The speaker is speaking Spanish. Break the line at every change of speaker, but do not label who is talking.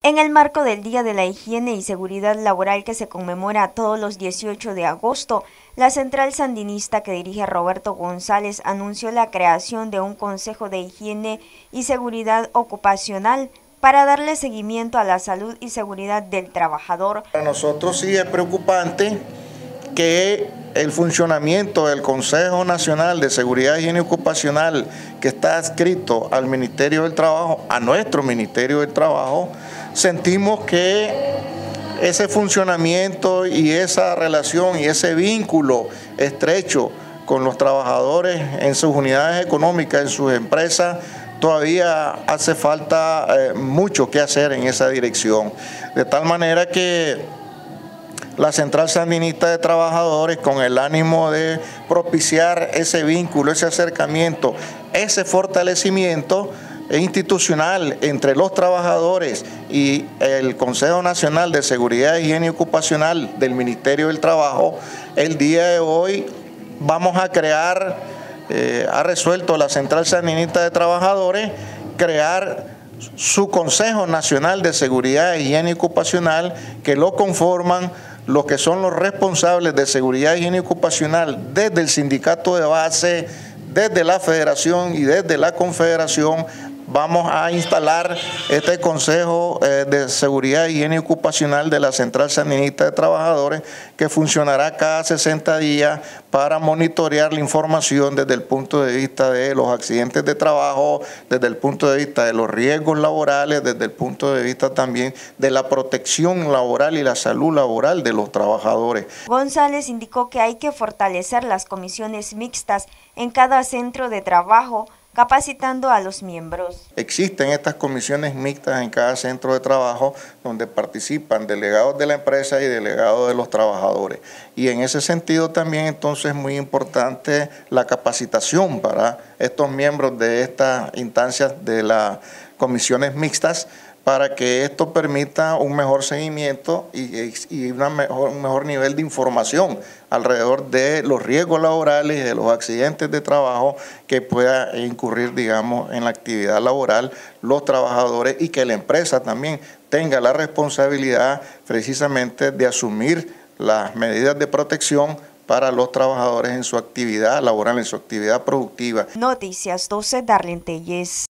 En el marco del Día de la Higiene y Seguridad Laboral que se conmemora todos los 18 de agosto, la Central Sandinista que dirige Roberto González anunció la creación de un Consejo de Higiene y Seguridad Ocupacional para darle seguimiento a la salud y seguridad del trabajador.
Para nosotros sí es preocupante que el funcionamiento del Consejo Nacional de Seguridad y Higiene Ocupacional, que está adscrito al Ministerio del Trabajo, a nuestro Ministerio del Trabajo, sentimos que ese funcionamiento y esa relación y ese vínculo estrecho con los trabajadores en sus unidades económicas, en sus empresas, todavía hace falta mucho que hacer en esa dirección. De tal manera que la Central Sandinista de Trabajadores, con el ánimo de propiciar ese vínculo, ese acercamiento, ese fortalecimiento institucional entre los trabajadores y el Consejo Nacional de Seguridad e Higiene Ocupacional del Ministerio del Trabajo, el día de hoy vamos a crear, ha resuelto la Central Sandinista de Trabajadores, crear su Consejo Nacional de Seguridad e Higiene Ocupacional, que lo conforman los que son los responsables de seguridad e higiene ocupacional desde el sindicato de base, desde la federación y desde la confederación. Vamos a instalar este Consejo de Seguridad e Higiene Ocupacional de la Central Sandinista de Trabajadores, que funcionará cada 60 días para monitorear la información desde el punto de vista de los accidentes de trabajo, desde el punto de vista de los riesgos laborales, desde el punto de vista también de la protección laboral y la salud laboral de los trabajadores.
González indicó que hay que fortalecer las comisiones mixtas en cada centro de trabajo, capacitando a los miembros.
Existen estas comisiones mixtas en cada centro de trabajo donde participan delegados de la empresa y delegados de los trabajadores. Y en ese sentido también entonces es muy importante la capacitación para estos miembros de estas instancias de las comisiones mixtas, para que esto permita un mejor seguimiento y un mejor nivel de información alrededor de los riesgos laborales y de los accidentes de trabajo que pueda incurrir, digamos, en la actividad laboral los trabajadores, y que la empresa también tenga la responsabilidad precisamente de asumir las medidas de protección para los trabajadores en su actividad laboral, en su actividad productiva.
Noticias 12, Darlene Telles.